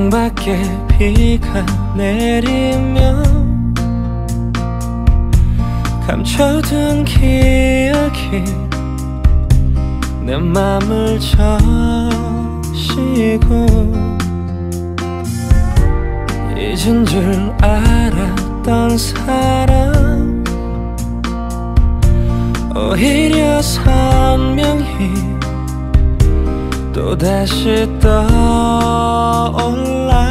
창밖에 비가 내리면 감춰둔 기억이 내 맘을 적시고 잊은 줄 알았던 사람 오히려 선명히 또다시 떠올라.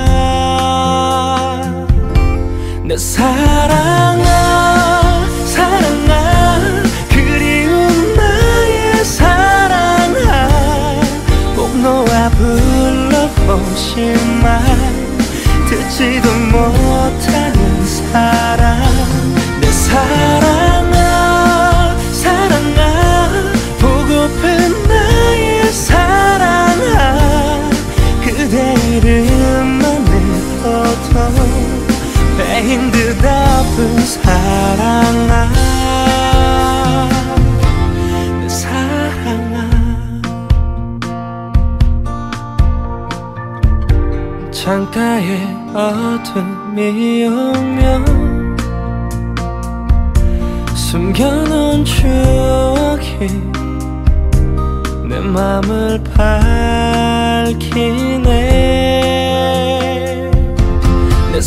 내 사랑아 사랑아 그리운 나의 사랑아 꼭 놓아 불러보지만 듣지도 못하는 사랑. 내 사랑아 사랑아 보고픈 나의 사랑아 그대 이름만 해도 배인 듯 아픈 사랑아. 내 사랑아 창가에 어둠이 오면 숨겨놓은 추억이 내 맘을 밝히네. 내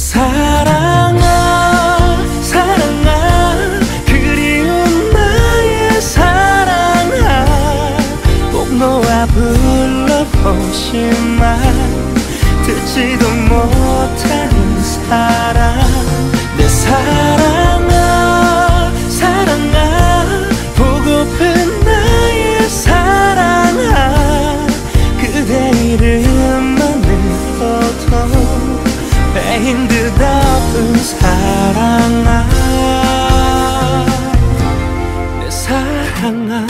사랑아 사랑아 그리운 나의 사랑아 꼭 놓아 불러보지만 듣지도 못하는 사랑. 내 사랑아 사랑아 보고픈 나의 사랑아 그대 이름만 해도 배인 듯 아픈 사랑아. 내 사랑아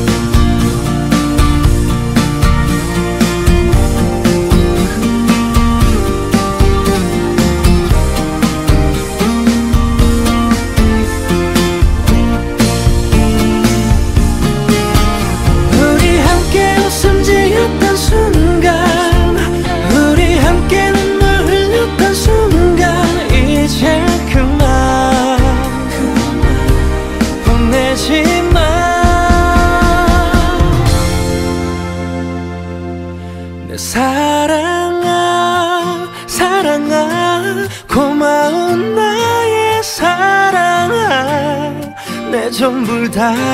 사랑아 사랑아 고마운 나의 사랑아 내 전부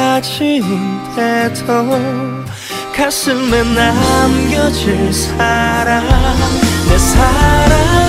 다친데도 가슴에 남겨질 사랑. 내 사랑